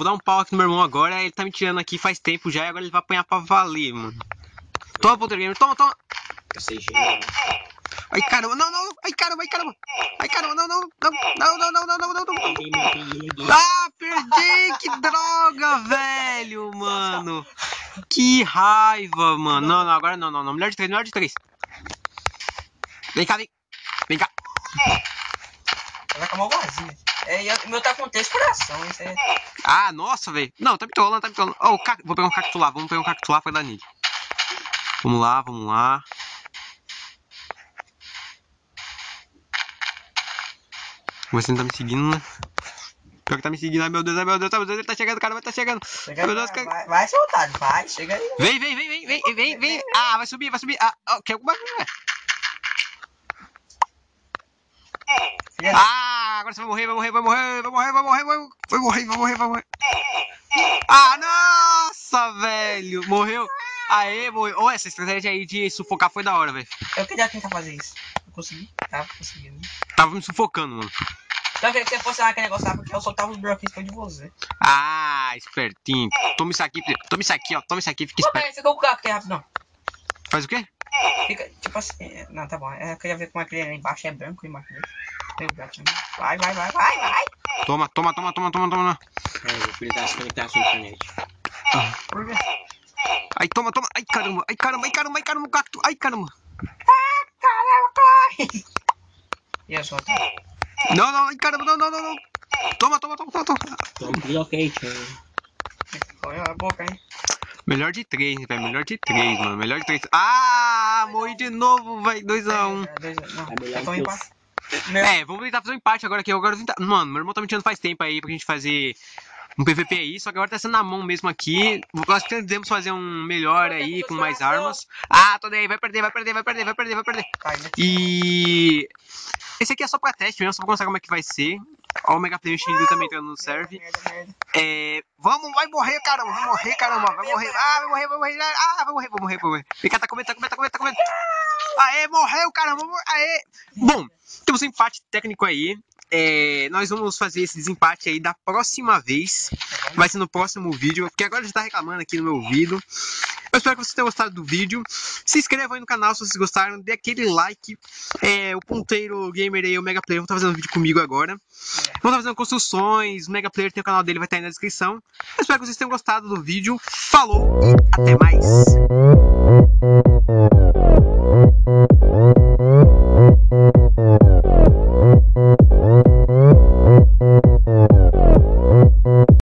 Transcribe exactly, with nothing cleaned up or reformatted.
vou dar um pau aqui no meu irmão agora. Ele tá me tirando aqui faz tempo já e agora ele vai apanhar pra valer, mano. Toma, Polter Gamer, toma, toma. Eu sei, gente. Ai, caramba, não, não, ai, caramba, ai, caramba. Ai, caramba, não, não, não, não, não, não, não, não, não, não. Ah, perdi, que droga, velho, mano. Que raiva, mano. Não, não, agora não, não, não. Melhor de três, melhor de três. Vem cá, vem. Vem cá. Vai acabar o vazio. É, o meu tá com três corações. Isso é... Ah, nossa, velho. Não, tá me trolando, tá me trolando. Oh, cac... Vou pegar um cacto lá, vamos pegar um cacto lá pra dar nele. Vamos lá, vamos lá. Você não tá me seguindo, né? Pior que tá me seguindo, ai meu Deus, ai meu Deus, ai meu Deus, ele tá chegando, cara, vai tá chegando. Chega, Meu Deus, vai, cara. vai, vai soltar, vai, chega aí. Vem, vem, vem, vem, vem, vem, vem. Ah, vai subir, vai subir. Ah, oh, quer alguma coisa? Ah, agora você vai morrer, vai morrer, vai morrer, vai morrer, vai morrer, vai morrer, vai morrer, vai morrer. Ah, nossa, velho, morreu. Aê, morreu. Oh, essa estratégia aí de sufocar foi da hora, velho. Eu queria tentar fazer isso. Eu consegui, tava conseguindo. Tava me sufocando, mano. Então eu queria que você fosse lá aquele negócio lá, porque eu soltava os bloquinhos foi de você. Ah, espertinho. Toma isso aqui, toma isso aqui, ó. Toma isso aqui, fica Pô, esperto. peraí, fica com o carro aqui rápido, não. Faz o quê? Fica, tipo assim, não, tá bom. Eu queria ver como é que ele é embaixo, é branco embaixo dele. Tem o gatinho. Vai, vai, vai, vai, vai. Toma, toma, toma, toma, toma, toma. É, eu fui tentar se conectar à sua internet. Ah. Por quê? Ai, toma, toma. Ai, caramba, ai, caramba, ai, caramba, ai, caramba, o cacto. Ai, caramba. Ah, caramba, corre. E eu só tô. Não, não, ai, caramba, não, não, não, não. Toma, toma, toma, toma, toma. Toma, bloqueio, olha a boca, hein. Melhor de três, velho. Melhor de três, mano. Melhor de três. Ah, morri de novo, velho. dois a um. É, vamos tentar fazer um empate agora aqui. Agora tentar... Mano, meu irmão tá me tirando faz tempo aí pra gente fazer um P V P aí. Só que agora tá sendo na mão mesmo aqui. Nós pretendemos fazer um melhor aí, com mais armas. Ah, tô daí. Vai perder, vai perder, vai perder, vai perder, vai perder. E... esse aqui é só pra teste mesmo, só pra mostrar como é que vai ser. Ó, o Mega Player Shindu também entrando no serve. É... Vamos, vai morrer, caramba. Vai morrer, caramba. Vai morrer. Ah, vai morrer, vai morrer. Ah, vai morrer, vai morrer, vai morrer. Vem cá, tá comendo, tá comendo, tá comendo, tá comendo. Aê, morreu, caramba. Aê. Bom, temos um empate técnico aí. É... nós vamos fazer esse desempate aí da próxima vez. Vai ser no próximo vídeo. Porque agora já tá reclamando aqui no meu vídeo. Eu espero que vocês tenham gostado do vídeo. Se inscrevam aí no canal se vocês gostaram. Dê aquele like. É, o Ponteiro Gamer e o Mega Player vão estar fazendo um vídeo comigo agora. Vão estar fazendo construções. O Mega Player tem o canal dele, vai estar aí na descrição. Eu espero que vocês tenham gostado do vídeo. Falou e até mais.